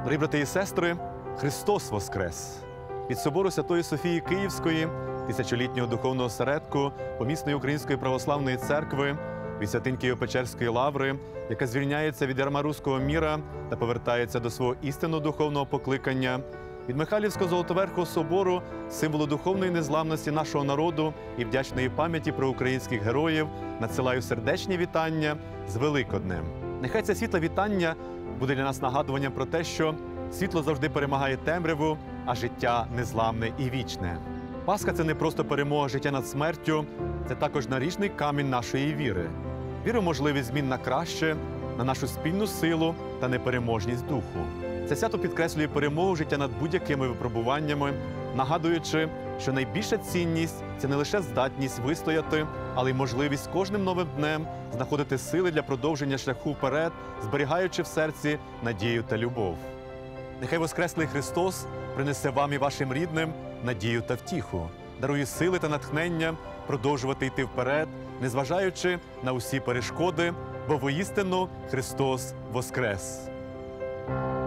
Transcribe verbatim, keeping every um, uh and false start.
Дорогі брати і сестри, Христос Воскрес! Від собору Святої Софії Київської, тисячолітнього духовного осередку помісної Української православної церкви, від святинь Києво-Печерської лаври, яка звільняється від ярма руського міра та повертається до свого істинного духовного покликання, від Михайлівського Золотоверхого собору, символу духовної незламності нашого народу і вдячної пам'яті про українських героїв, надсилаю сердечні вітання з Великоднем. Нехай це світле вітання буде для нас нагадуванням про те, що світло завжди перемагає темряву, а життя незламне і вічне. Пасха – це не просто перемога життя над смертю, це також наріжний камінь нашої віри. Віри в можливість змін на краще, на нашу спільну силу та непереможність духу. Це свято підкреслює перемогу життя над будь-якими випробуваннями, нагадуючи, що найбільша цінність – це не лише здатність вистояти, але й можливість кожним новим днем знаходити сили для продовження шляху вперед, зберігаючи в серці надію та любов. Нехай Воскреслий Христос принесе вам і вашим рідним надію та втіху, дарує сили та натхнення продовжувати йти вперед, незважаючи на усі перешкоди, бо воістину Христос Воскрес!